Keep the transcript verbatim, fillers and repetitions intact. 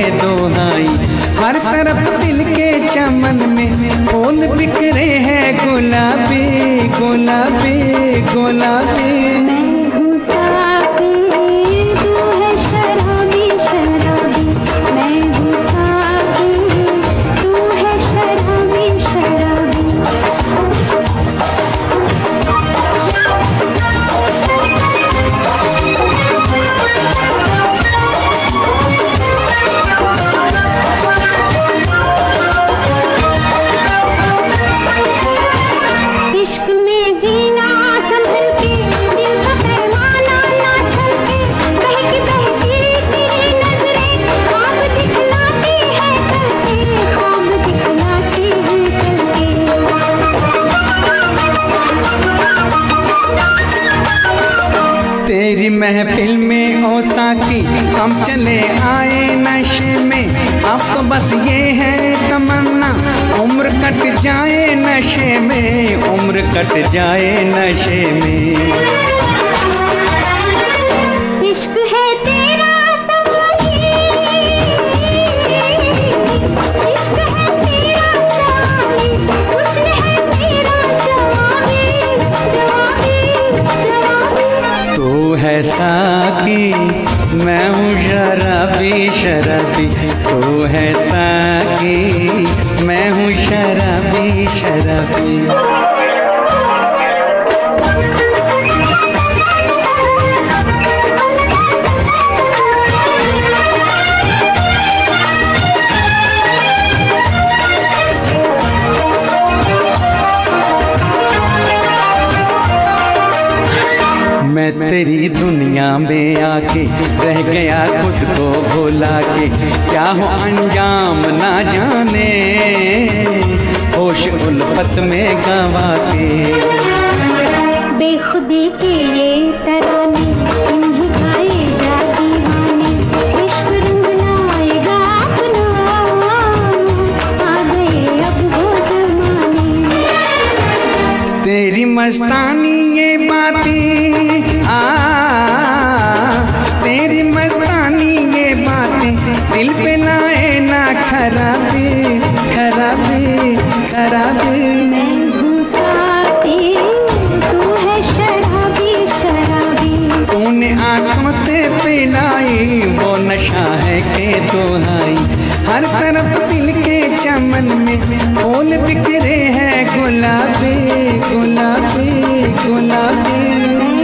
दोहाई। हर तरफ दिल के चमन में फूल बिखरे हैं गुलाबी गुलाबी गुलाबी। तेरी महफिल में ओ साकी हम चले आए नशे में। अब तो बस ये है तमन्ना उम्र कट जाए नशे में, उम्र कट जाए नशे में। है साकी मैं हूँ शराबी शराबी, तू है साकी मैं हूँ शराबी शराबी। मैं तेरी दुनिया में आके रह गया खुद को भुला के, क्या हो अंजाम ना जाने होश उल्फत में गवा के। बेखुदी के ये तराने इन्हीं गाएगा दीवाने, इश्क रंग लाएगा अपना आ गए अब वो जमाने। तेरी मस्तानी ये बातें आ तेरी मस्तानी ये बातें दिल पे लाए ना खराबी खराबी खराबी। मैं हूँ साकी तू है शराबी शराबी, तूने आँखों से पिलाई वो नशा है के दोहाई। हर तरफ दिल के चमन में फूल बिखरे हैं गुलाबी गुलाबी गुलाबी।